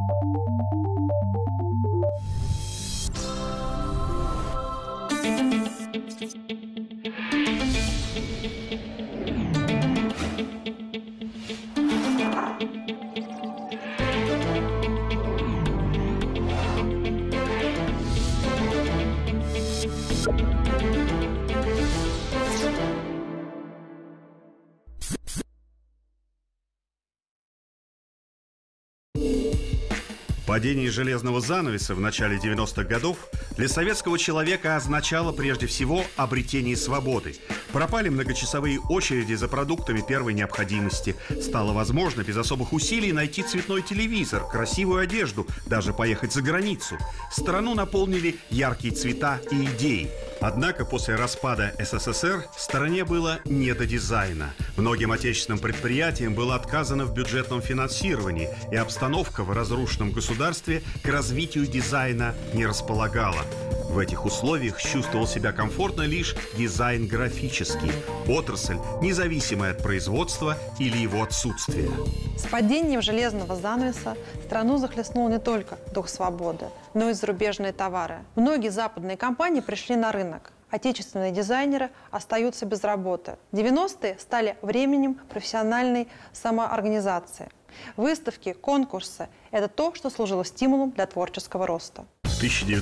Падение железного занавеса в начале 90-х годов для советского человека означало прежде всего обретение свободы. Пропали многочасовые очереди за продуктами первой необходимости. Стало возможно без особых усилий найти цветной телевизор, красивую одежду, даже поехать за границу. Страну наполнили яркие цвета и идеи. Однако после распада СССР стране было не до дизайна. Многим отечественным предприятиям было отказано в бюджетном финансировании, и обстановка в разрушенном государстве к развитию дизайна не располагала. В этих условиях чувствовал себя комфортно лишь дизайн графический, отрасль, независимая от производства или его отсутствия. С падением железного занавеса страну захлестнул не только дух свободы, но и зарубежные товары. Многие западные компании пришли на рынок. Отечественные дизайнеры остаются без работы. 90-е стали временем профессиональной самоорганизации. Выставки, конкурсы – это то, что служило стимулом для творческого роста. В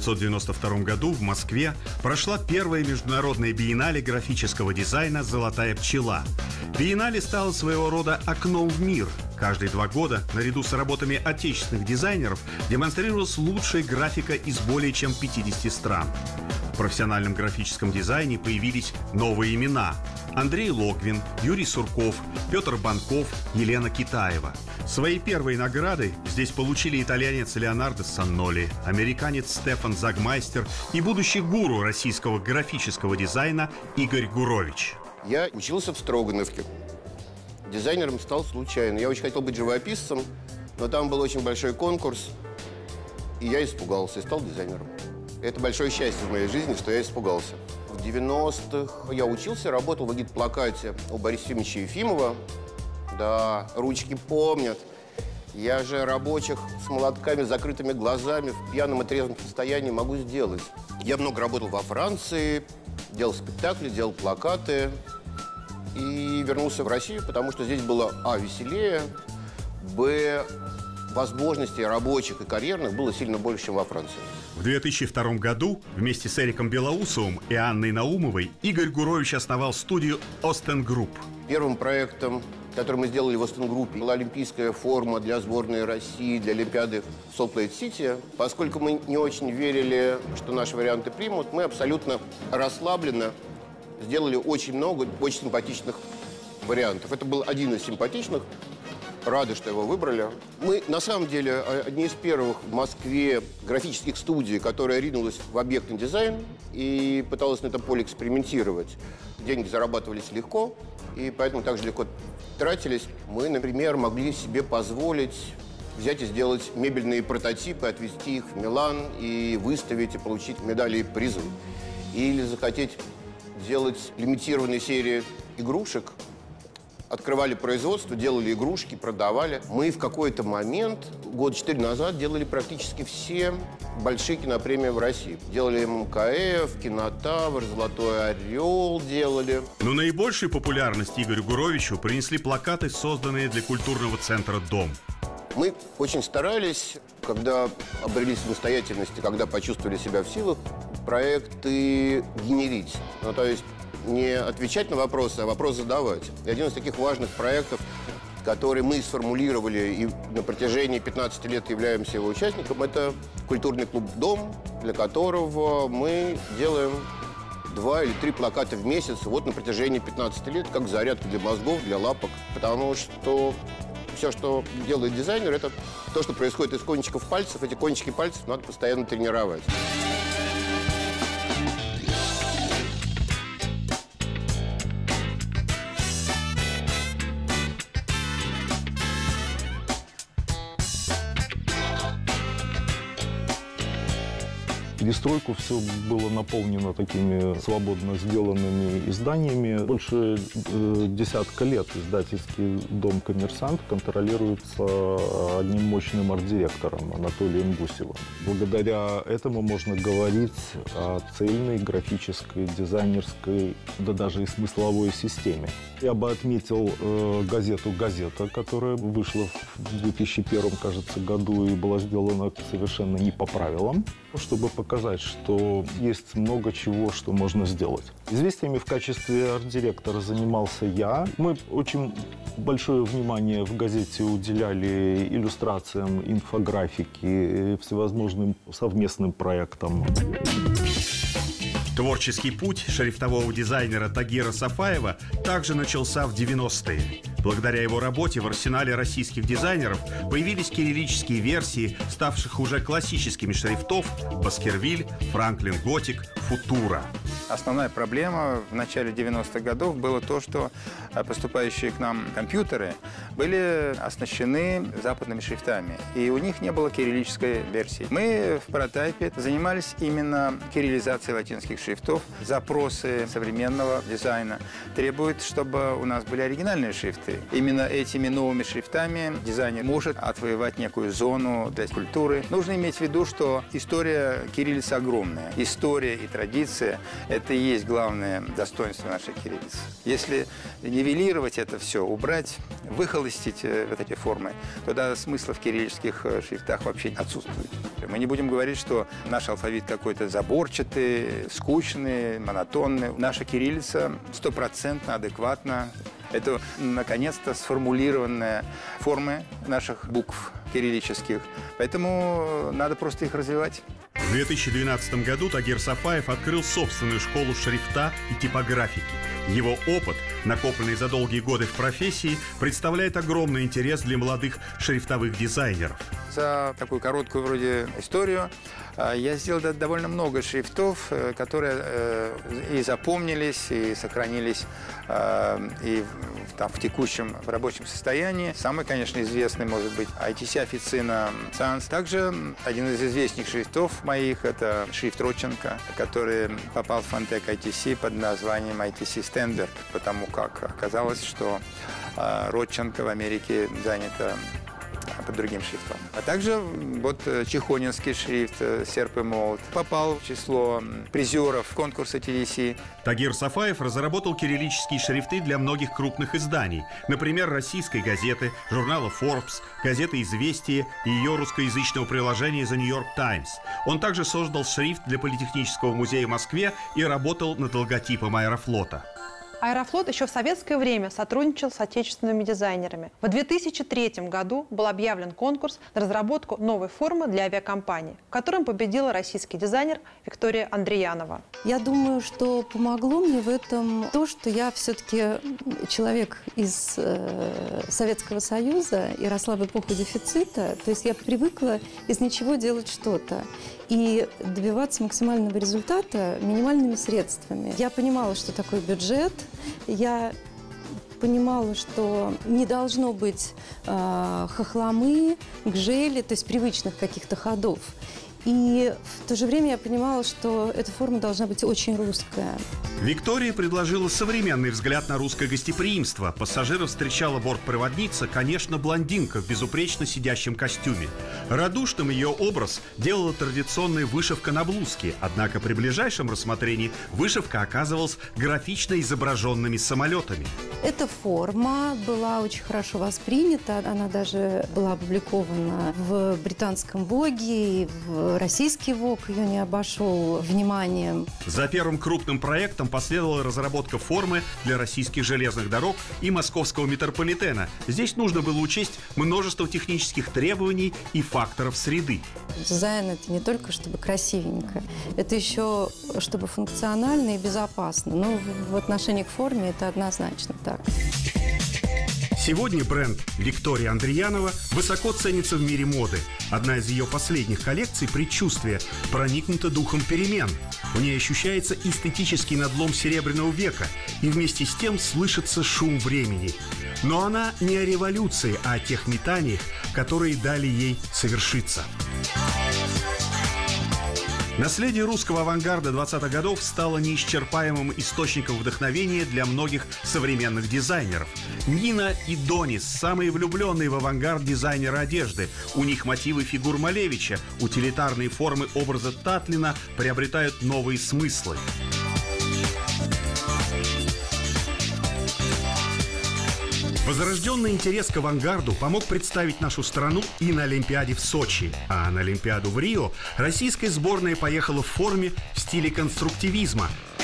1992 году в Москве прошла первая международная биеннале графического дизайна «Золотая пчела». Биеннале стала своего рода окном в мир. Каждые 2 года, наряду с работами отечественных дизайнеров, демонстрировалась лучшая графика из более чем 50 стран. В профессиональном графическом дизайне появились новые имена: Андрей Логвин, Юрий Сурков, Петр Банков, Елена Китаева. Свои первые награды здесь получили итальянец Леонардо Санноли, американец Стефан Загмайстер и будущий гуру российского графического дизайна Игорь Гурович. Я учился в Строгановке. Дизайнером стал случайно. Я очень хотел быть живописцем, но там был очень большой конкурс, и я испугался и стал дизайнером. Это большое счастье в моей жизни, что я испугался. В 90-х я учился, работал в агитплакате у Бориса Ефимовича Ефимова. Да, ручки помнят. Я же рабочих с молотками, закрытыми глазами, в пьяном и трезвом состоянии могу сделать. Я много работал во Франции, делал спектакли, делал плакаты. И вернулся в Россию, потому что здесь было, веселее, возможностей рабочих и карьерных было сильно больше, чем во Франции. В 2002 году вместе с Эриком Белоусовым и Анной Наумовой Игорь Гурович основал студию «Остен Групп». Первым проектом, который мы сделали в Остен Группе, была олимпийская форма для сборной России, для Олимпиады в Солт-Лейк-Сити. Поскольку мы не очень верили, что наши варианты примут, мы абсолютно расслабленно сделали очень много очень симпатичных вариантов. Это был один из симпатичных. Рады, что его выбрали. Мы, на самом деле, одни из первых в Москве графических студий, которая ринулась в объектный дизайн и пыталась на этом поле экспериментировать. Деньги зарабатывались легко, и поэтому также легко тратились. Мы, например, могли себе позволить взять и сделать мебельные прототипы, отвезти их в Милан и выставить, и получить медали и призы. Или захотеть делать лимитированные серии игрушек. Открывали производство, делали игрушки, продавали. Мы в какой-то момент, год 4 назад, делали практически все большие кинопремии в России. Делали МКФ, Кинотавр, Золотой Орел делали. Но наибольшую популярность Игорю Гуровичу принесли плакаты, созданные для культурного центра «Дом». Мы очень старались, когда обрели самостоятельность и когда почувствовали себя в силах, проекты генерить. Ну, то есть не отвечать на вопросы, а вопросы задавать. И один из таких важных проектов, который мы сформулировали и на протяжении 15 лет являемся его участником, это культурный клуб «Дом», для которого мы делаем 2 или 3 плаката в месяц вот на протяжении 15 лет, как зарядка для мозгов, для лапок. Потому что все, что делает дизайнер, это то, что происходит из кончиков пальцев. Эти кончики пальцев надо постоянно тренировать. перестройку все было наполнено такими свободно сделанными изданиями. Больше десятка лет издательский дом «Коммерсант» контролируется одним мощным арт-директором Анатолием Гусевым. Благодаря этому можно говорить о цельной графической, дизайнерской, да даже и смысловой системе. Я бы отметил газету «Газета», которая вышла в 2001, кажется, году и была сделана совершенно не по правилам, чтобы показать, что есть много чего, что можно сделать. Известиями в качестве арт-директора занимался я. Мы очень большое внимание в газете уделяли иллюстрациям, инфографике, всевозможным совместным проектам. Творческий путь шрифтового дизайнера Тагира Сафаева также начался в 90-е. Благодаря его работе в арсенале российских дизайнеров появились кириллические версии, ставших уже классическими шрифтов Баскервиль, Франклин Готик, Футура. Основная проблема в начале 90-х годов было то, что поступающие к нам компьютеры были оснащены западными шрифтами, и у них не было кириллической версии. Мы в прототипе занимались именно кириллизацией латинских шрифтов. Запросы современного дизайна требуют, чтобы у нас были оригинальные шрифты. Именно этими новыми шрифтами дизайнер может отвоевать некую зону для культуры. Нужно иметь в виду, что история кириллицы огромная. История и традиция – это и есть главное достоинство нашей кириллицы. Если нивелировать это все, убрать, выхолостить вот эти формы, тогда смысла в кириллических шрифтах вообще отсутствует. Мы не будем говорить, что наш алфавит какой-то заборчатый, скучный, монотонный. Наша кириллица стопроцентно адекватна. Это, наконец-то, сформулированные формы наших букв кириллических. Поэтому надо просто их развивать. В 2012 году Тагир Сафаев открыл собственную школу шрифта и типографики. Его опыт, накопленный за долгие годы в профессии, представляет огромный интерес для молодых шрифтовых дизайнеров. За такую короткую вроде историю я сделал довольно много шрифтов, которые и запомнились, и сохранились и в текущем рабочем состоянии. Самый, конечно, известный может быть ITC Officina Sans. Также один из известных шрифтов моих – это шрифт Родченко, который попал в Fontec ITC под названием ITC Standard, потому как оказалось, что Родченко в Америке занята под другим шрифтом. А также вот чехонинский шрифт «Серп и молот» попал в число призеров конкурса TDC. Тагир Сафаев разработал кириллические шрифты для многих крупных изданий, например, российской газеты, журнала Forbes, газеты «Известия» и ее русскоязычного приложения The New York Times. Он также создал шрифт для Политехнического музея в Москве и работал над логотипом Аэрофлота. Аэрофлот еще в советское время сотрудничал с отечественными дизайнерами. В 2003 году был объявлен конкурс на разработку новой формы для авиакомпании, в котором победила российский дизайнер Виктория Андреянова. Я думаю, что помогло мне в этом то, что я все-таки человек из Советского Союза и росла в эпоху дефицита. То есть я привыкла из ничего делать что-то и добиваться максимального результата минимальными средствами. Я понимала, что такое бюджет. Я понимала, что не должно быть хохломы, гжели, то есть привычных каких-то ходов. И в то же время я понимала, что эта форма должна быть очень русская. Виктория предложила современный взгляд на русское гостеприимство. Пассажиров встречала бортпроводница, конечно, блондинка в безупречно сидящем костюме. Радушным ее образ делала традиционная вышивка на блузке, однако при ближайшем рассмотрении вышивка оказывалась графично изображенными самолетами. Эта форма была очень хорошо воспринята, она даже была опубликована в британском Воге, и в российский Вог ее не обошел вниманием. За первым крупным проектом последовала разработка формы для российских железных дорог и московского метрополитена. Здесь нужно было учесть множество технических требований и факторов среды. Дизайн – это не только чтобы красивенько, это еще чтобы функционально и безопасно. Но в отношении к форме это однозначно так. Сегодня бренд Виктория Андреянова высоко ценится в мире моды. Одна из ее последних коллекций «Предчувствие» проникнута духом перемен. В ней ощущается эстетический надлом Серебряного века, и вместе с тем слышится шум времени. Но она не о революции, а о тех метаниях, которые дали ей совершиться. Наследие русского авангарда 20-х годов стало неисчерпаемым источником вдохновения для многих современных дизайнеров. Нина и Донис – самые влюбленные в авангард дизайнеры одежды. У них мотивы фигур Малевича, утилитарные формы образа Татлина приобретают новые смыслы. Возрожденный интерес к авангарду помог представить нашу страну и на Олимпиаде в Сочи. А на Олимпиаду в Рио российская сборная поехала в форме в стиле конструктивизма.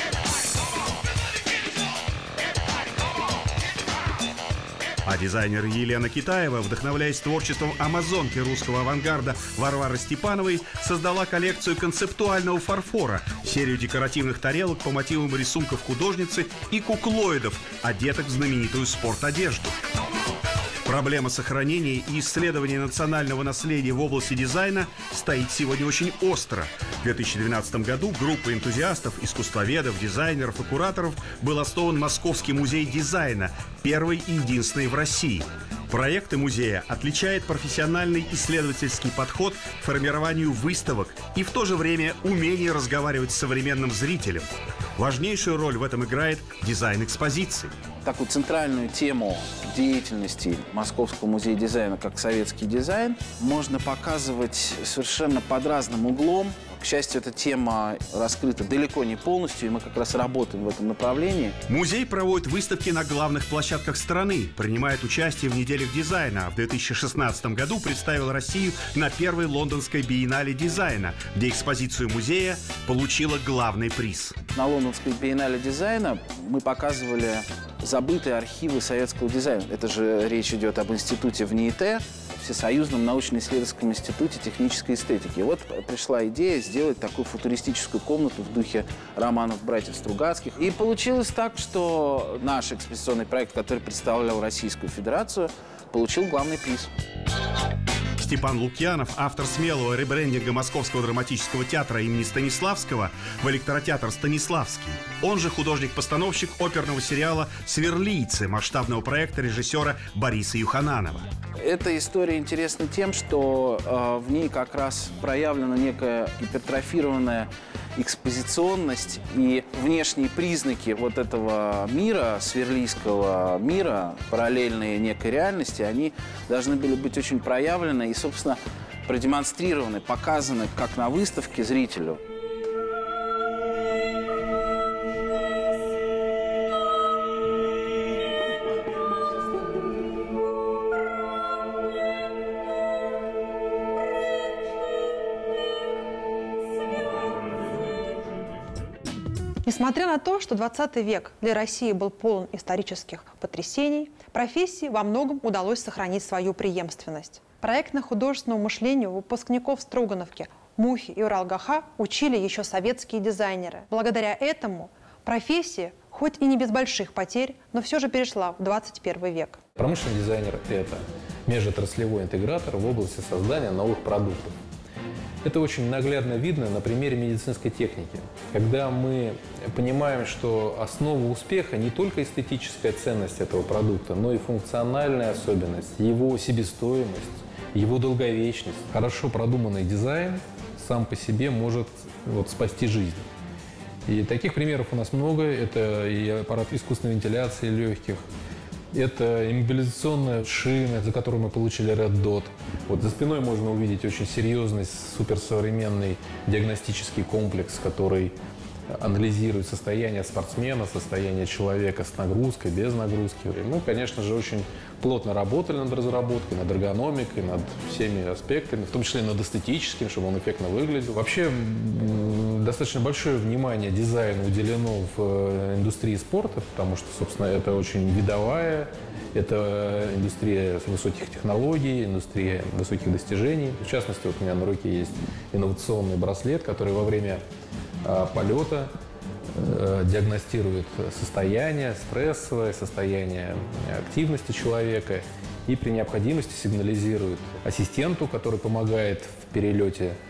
А дизайнер Елена Китаева, вдохновляясь творчеством амазонки русского авангарда Варвары Степановой, создала коллекцию концептуального фарфора, серию декоративных тарелок по мотивам рисунков художницы и куклоидов, одетых в знаменитую спортодежду. Проблема сохранения и исследования национального наследия в области дизайна стоит сегодня очень остро. В 2012 году группа энтузиастов, искусствоведов, дизайнеров и кураторов был основан Московский музей дизайна, первый и единственный в России. Проекты музея отличает профессиональный исследовательский подход к формированию выставок и в то же время умение разговаривать с современным зрителем. Важнейшую роль в этом играет дизайн экспозиций. Такую центральную тему деятельности Московского музея дизайна, как советский дизайн, можно показывать совершенно под разным углом. К счастью, эта тема раскрыта далеко не полностью, и мы как раз работаем в этом направлении. Музей проводит выставки на главных площадках страны, принимает участие в неделях дизайна. В 2016 году представил Россию на первой лондонской биеннале дизайна, где экспозицию музея получила главный приз. На лондонской биеннале дизайна мы показывали забытые архивы советского дизайна. Это же речь идет об институте в НИИТ, Всесоюзном научно-исследовательском институте технической эстетики. И вот пришла идея сделать такую футуристическую комнату в духе романов братьев Стругацких. И получилось так, что наш экспозиционный проект, который представлял Российскую Федерацию, получил главный приз. Степан Лукьянов, автор смелого ребрендинга Московского драматического театра имени Станиславского в электротеатр «Станиславский». Он же художник-постановщик оперного сериала «Сверлийцы» масштабного проекта режиссера Бориса Юхананова. Эта история интересна тем, что в ней как раз проявлена некая гипертрофированная экспозиционность, и внешние признаки вот этого мира, сверлийского мира, параллельные некой реальности, они должны были быть очень проявлены и, собственно, продемонстрированы, показаны как на выставке зрителю. Несмотря на то, что 20 век для России был полон исторических потрясений, профессии во многом удалось сохранить свою преемственность. Проектно-художественному мышлению выпускников Строгановки Мухи и Уралгаха учили еще советские дизайнеры. Благодаря этому профессия, хоть и не без больших потерь, но все же перешла в 21 век. Промышленный дизайнер – это межотраслевой интегратор в области создания новых продуктов. Это очень наглядно видно на примере медицинской техники, когда мы понимаем, что основа успеха не только эстетическая ценность этого продукта, но и функциональная особенность, его себестоимость, его долговечность. Хорошо продуманный дизайн сам по себе может спасти жизнь. И таких примеров у нас много. Это и аппарат искусственной вентиляции легких, это иммобилизационная шина, за которую мы получили Red Dot. За спиной можно увидеть очень серьезный, суперсовременный диагностический комплекс, который анализирует состояние спортсмена, состояние человека с нагрузкой, без нагрузки. И мы, конечно же, очень плотно работали над разработкой, над эргономикой, над всеми аспектами, в том числе над эстетическим, чтобы он эффектно выглядел. Вообще, достаточно большое внимание дизайну уделено в индустрии спорта, потому что, собственно, это очень видовая, это индустрия высоких технологий, индустрия высоких достижений. В частности, у меня на руке есть инновационный браслет, который во время полета диагностирует состояние стрессовое, состояние активности человека и при необходимости сигнализирует ассистенту, который помогает в перелете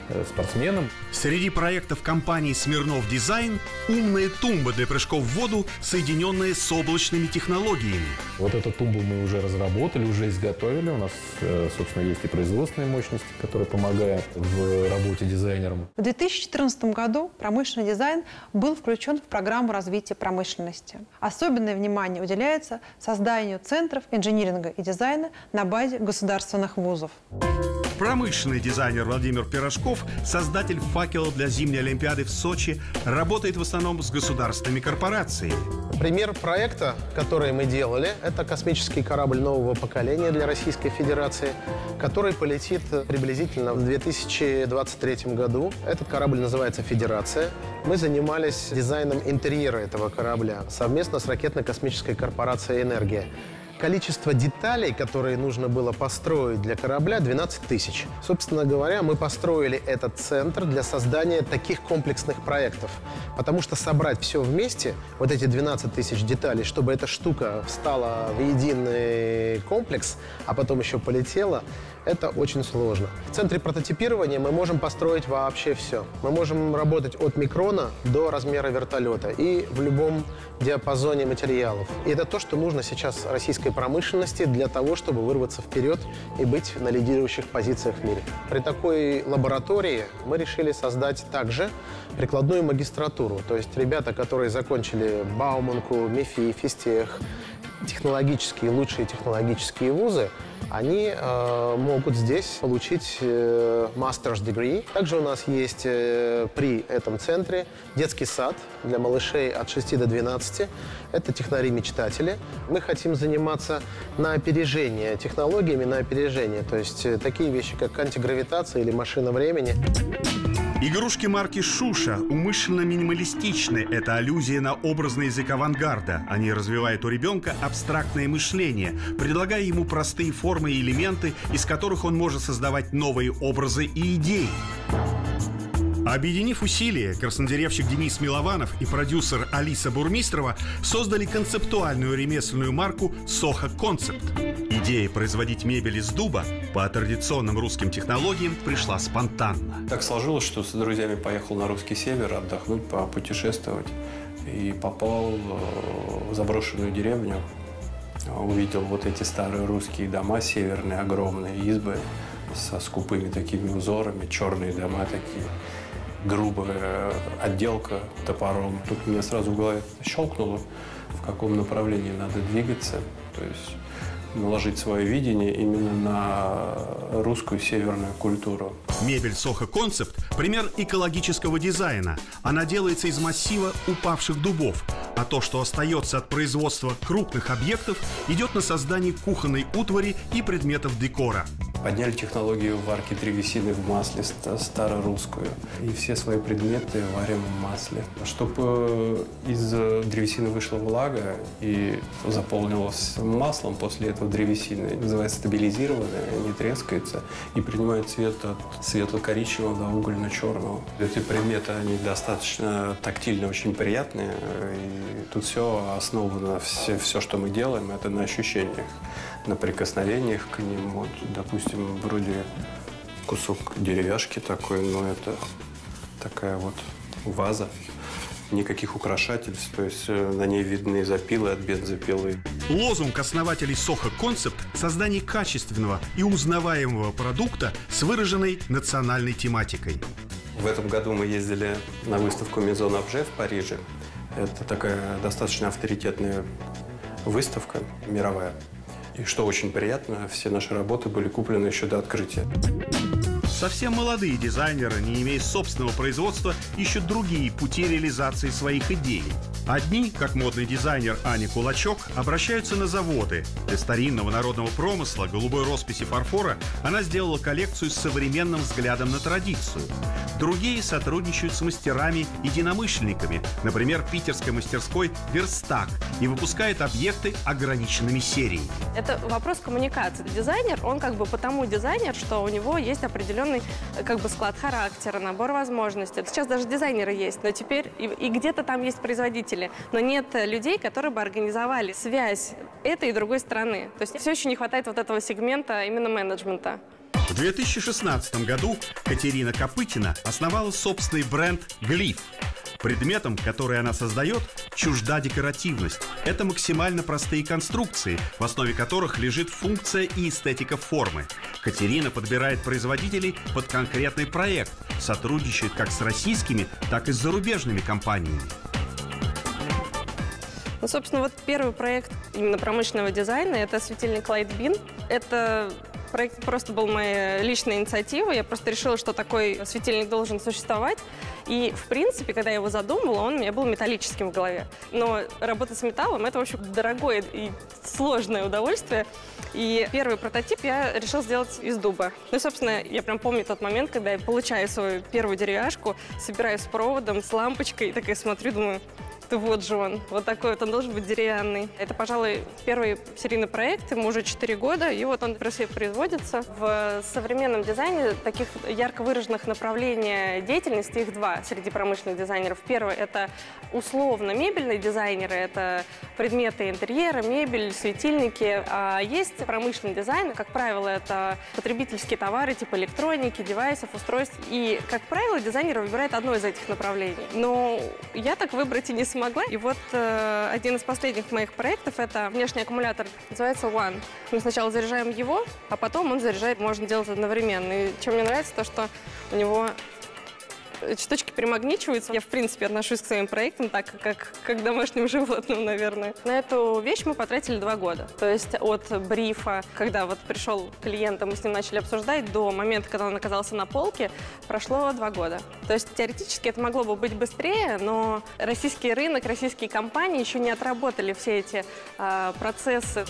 спортсменам. Среди проектов компании «Смирнов Дизайн» умные тумбы для прыжков в воду, соединенные с облачными технологиями. Вот эту тумбу мы уже разработали, уже изготовили. У нас, собственно, есть и производственные мощности, которые помогают в работе дизайнерам. В 2014 году промышленный дизайн был включен в программу развития промышленности. Особенное внимание уделяется созданию центров инжиниринга и дизайна на базе государственных вузов. Промышленный дизайнер Владимир Пирожков, создатель факела для зимней Олимпиады в Сочи, работает в основном с государственными корпорациями. Пример проекта, который мы делали, это космический корабль нового поколения для Российской Федерации, который полетит приблизительно в 2023 году. Этот корабль называется «Федерация». Мы занимались дизайном интерьера этого корабля совместно с ракетно-космической корпорацией «Энергия». Количество деталей, которые нужно было построить для корабля, 12 тысяч. Собственно говоря, мы построили этот центр для создания таких комплексных проектов. Потому что собрать все вместе, вот эти 12 тысяч деталей, чтобы эта штука встала в единый комплекс, а потом еще полетела, это очень сложно. В центре прототипирования мы можем построить вообще все. Мы можем работать от микрона до размера вертолета и в любом диапазоне материалов. И это то, что нужно сейчас российской промышленности для того, чтобы вырваться вперед и быть на лидирующих позициях в мире. При такой лаборатории мы решили создать также прикладную магистратуру. То есть ребята, которые закончили Бауманку, МИФИ, Физтех, лучшие технологические вузы, они могут здесь получить master's degree. Также у нас есть при этом центре детский сад для малышей от 6 до 12. Это технари-мечтатели. Мы хотим заниматься на опережение, технологиями на опережение. То есть такие вещи, как антигравитация или машина времени. Игрушки марки «Шуша» умышленно минималистичны. Это аллюзия на образный язык авангарда. Они развивают у ребенка абстрактное мышление, предлагая ему простые формы и элементы, из которых он может создавать новые образы и идеи. Объединив усилия, краснодеревщик Денис Милованов и продюсер Алиса Бурмистрова создали концептуальную ремесленную марку «Soho Concept». Идея производить мебель из дуба по традиционным русским технологиям пришла спонтанно. Так сложилось, что с друзьями поехал на русский север отдохнуть, попутешествовать. И попал в заброшенную деревню. Увидел вот эти старые русские дома, северные, огромные избы со скупыми такими узорами, черные дома такие. Грубая отделка топором. Тут меня сразу в голове щелкнуло, в каком направлении надо двигаться. То есть наложить свое видение именно на русскую северную культуру. Мебель Soho Concept – пример экологического дизайна. Она делается из массива упавших дубов. А то, что остается от производства крупных объектов, идет на создание кухонной утвари и предметов декора. Подняли технологию варки древесины в масле, старорусскую. И все свои предметы варим в масле. Чтобы из древесины вышла влага и заполнилась маслом после этого древесины, называется стабилизированная, не трескается и принимает цвет от светло-коричневого до угольно-черного. Эти предметы, они достаточно тактильно, очень приятные. И тут все основано, все, что мы делаем, это на ощущениях, на прикосновениях к ним. Вот, допустим, вроде кусок деревяшки такой, но это такая вот ваза. Никаких украшательств, то есть на ней видны запилы от бензопилы. Лозунг основателей Soho Concept – создание качественного и узнаваемого продукта с выраженной национальной тематикой. В этом году мы ездили на выставку Maison Objet в Париже. Это такая достаточно авторитетная выставка мировая. И что очень приятно, все наши работы были куплены еще до открытия. Совсем молодые дизайнеры, не имея собственного производства, ищут другие пути реализации своих идей. Одни, как модный дизайнер Аня Кулачок, обращаются на заводы. Для старинного народного промысла, голубой росписи фарфора, она сделала коллекцию с современным взглядом на традицию. Другие сотрудничают с мастерами-единомышленниками, например, питерской мастерской «Верстак», и выпускают объекты ограниченными сериями. Это вопрос коммуникации. Дизайнер, он как бы потому дизайнер, что у него есть определенный как бы склад характера, набор возможностей. Сейчас даже дизайнеры есть, но теперь и где-то там есть производители, но нет людей, которые бы организовали связь этой и другой стороны. То есть все еще не хватает вот этого сегмента именно менеджмента. В 2016 году Катерина Копытина основала собственный бренд «Глиф». Предметом, который она создает, чужда декоративность. Это максимально простые конструкции, в основе которых лежит функция и эстетика формы. Катерина подбирает производителей под конкретный проект, сотрудничает как с российскими, так и с зарубежными компаниями. Ну, собственно, вот первый проект именно промышленного дизайна – это светильник Light Beam. Это проект просто был моей личной инициативой. Я просто решила, что такой светильник должен существовать. И, в принципе, когда я его задумывала, он у меня был металлическим в голове. Но работа с металлом – это, в общем, дорогое и сложное удовольствие. И первый прототип я решила сделать из дуба. Ну и, собственно, я прям помню тот момент, когда я получаю свою первую деревяшку, собираюсь с проводом, с лампочкой, и такая смотрю, думаю, да вот же он, вот такой вот, он должен быть деревянный. Это, пожалуй, первый серийный проект, ему уже 4 года, и вот он производится. В современном дизайне таких ярко выраженных направлений деятельности, их два среди промышленных дизайнеров. Первый – это условно мебельные дизайнеры, это предметы интерьера, мебель, светильники. А есть промышленный дизайн, как правило, это потребительские товары типа электроники, девайсов, устройств. И, как правило, дизайнер выбирает одно из этих направлений. Но я так выбрать и не смогла. И вот один из последних моих проектов – это внешний аккумулятор, называется One. Мы сначала заряжаем его, а потом он заряжает, можно делать одновременно. И чем мне нравится, то, что у него штучки примагничиваются. Я, в принципе, отношусь к своим проектам так, как к домашним животным, наверное. На эту вещь мы потратили 2 года. То есть от брифа, когда вот пришел клиент, мы с ним начали обсуждать, до момента, когда он оказался на полке, прошло 2 года. То есть теоретически это могло бы быть быстрее, но российский рынок, российские компании еще не отработали все эти процессы.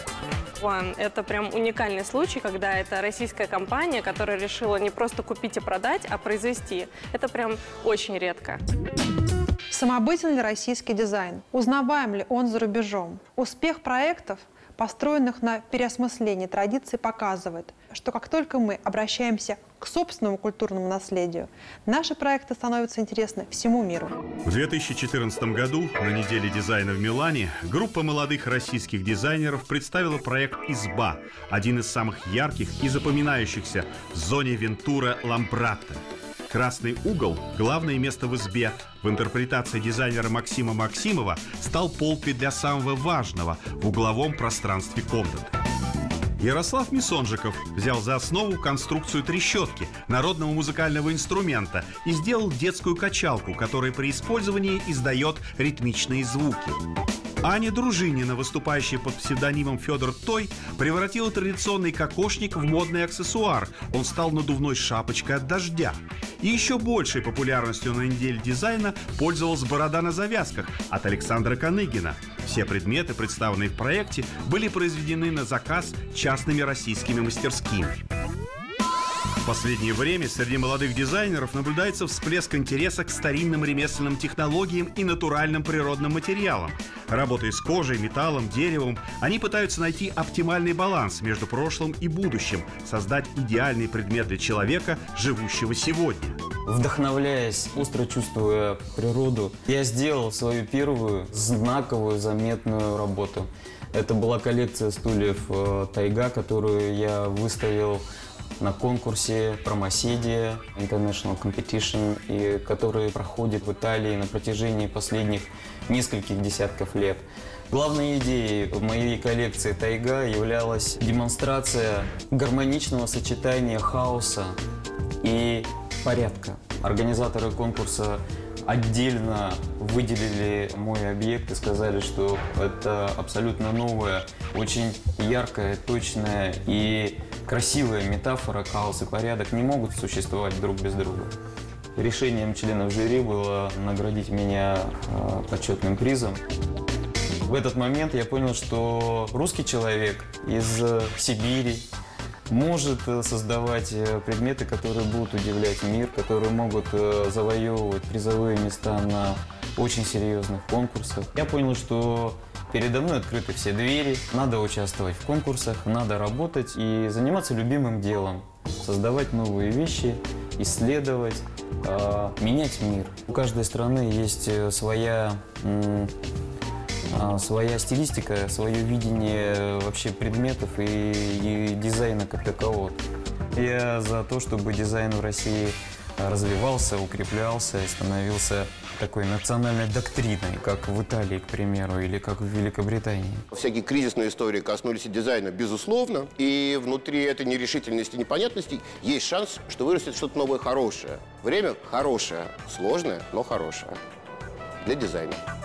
One. Это прям уникальный случай, когда это российская компания, которая решила не просто купить и продать, а произвести. Это прям очень редко. Самобытен ли российский дизайн? Узнаваем ли он за рубежом? Успех проектов, построенных на переосмыслении традиций, показывает, что как только мы обращаемся к собственному культурному наследию, наши проекты становятся интересны всему миру. В 2014 году на неделе дизайна в Милане группа молодых российских дизайнеров представила проект «Изба», один из самых ярких и запоминающихся в зоне Вентура Ламбратто. Красный угол, главное место в избе, в интерпретации дизайнера Максима Максимова стал полкой для самого важного в угловом пространстве комнаты. Ярослав Мисонжиков взял за основу конструкцию трещотки, народного музыкального инструмента, и сделал детскую качалку, которая при использовании издает ритмичные звуки. Аня Дружинина, выступающая под псевдонимом Федор Той, превратила традиционный кокошник в модный аксессуар. Он стал надувной шапочкой от дождя. И еще большей популярностью на неделе дизайна пользовалась борода на завязках от Александра Коныгина. Все предметы, представленные в проекте, были произведены на заказ частными российскими мастерскими. В последнее время среди молодых дизайнеров наблюдается всплеск интереса к старинным ремесленным технологиям и натуральным природным материалам. Работая с кожей, металлом, деревом, они пытаются найти оптимальный баланс между прошлым и будущим, создать идеальный предмет для человека, живущего сегодня. Вдохновляясь, остро чувствуя природу, я сделал свою первую знаковую, заметную работу. Это была коллекция стульев «Тайга», которую я выставил на конкурсе Промоседия International Competition, и который проходит в Италии на протяжении последних нескольких десятков лет. Главной идеей в моей коллекции «Тайга» являлась демонстрация гармоничного сочетания хаоса и порядка. Организаторы конкурса отдельно выделили мой объект и сказали, что это абсолютно новая, очень яркая, точная и красивая метафора. Хаос и порядок не могут существовать друг без друга. Решением членов жюри было наградить меня почетным призом. В этот момент я понял, что русский человек из Сибири может создавать предметы, которые будут удивлять мир, которые могут завоевывать призовые места на очень серьезных конкурсах. Я понял, что передо мной открыты все двери, надо участвовать в конкурсах, надо работать и заниматься любимым делом, создавать новые вещи, исследовать, менять мир. У каждой страны есть своя стилистика, свое видение вообще предметов и дизайна как такового. Я за то, чтобы дизайн в России развивался, укреплялся и становился такой национальной доктриной, как в Италии, к примеру, или как в Великобритании. Всякие кризисные истории коснулись и дизайна, безусловно. И внутри этой нерешительности, непонятностей есть шанс, что вырастет что-то новое, хорошее. Время хорошее, сложное, но хорошее для дизайна.